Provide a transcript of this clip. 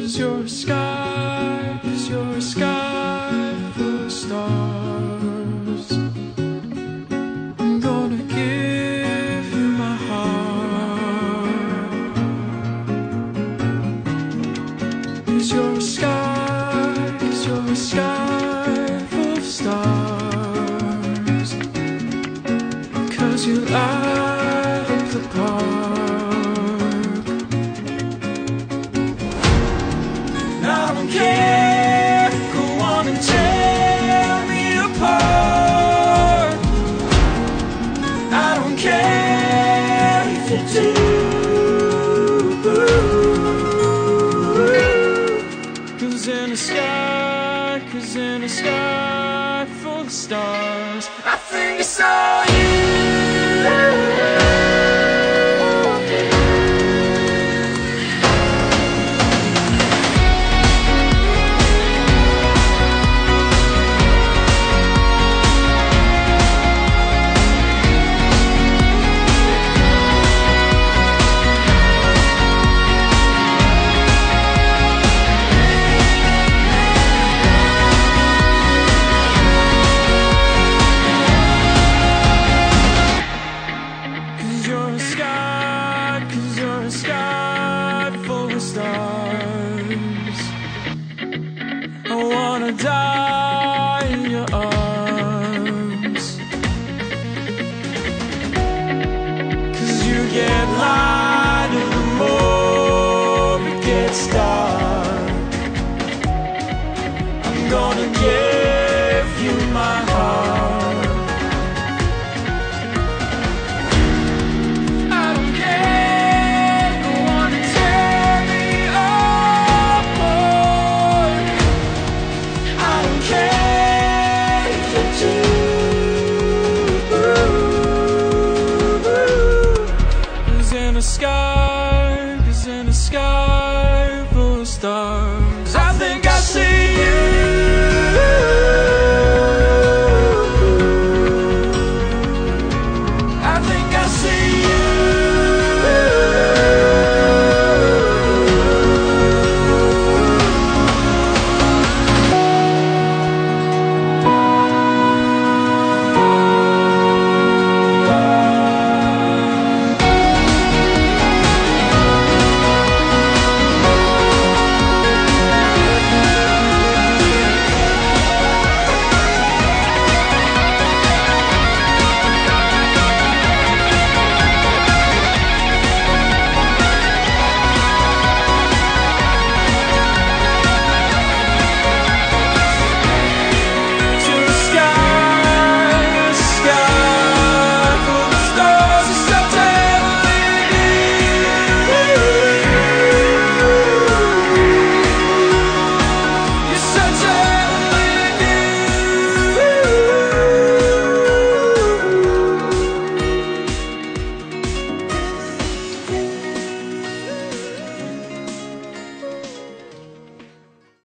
you're a sky, 'cause you're a sky full of stars. I'm gonna give you my heart, 'cause you're a sky, 'cause you're a sky full of stars. 'Cause you light up the park. I don't care, go on and tear me apart. I don't care if you do. 'Cause in the sky, 'cause in the sky full of stars, I think I saw you. You're a sky, 'cause you're a sky full of stars. I wanna die in your arms, 'cause you get lighter the more it gets dark. I'm gonna give you my heart. In the sky, 'cause in the sky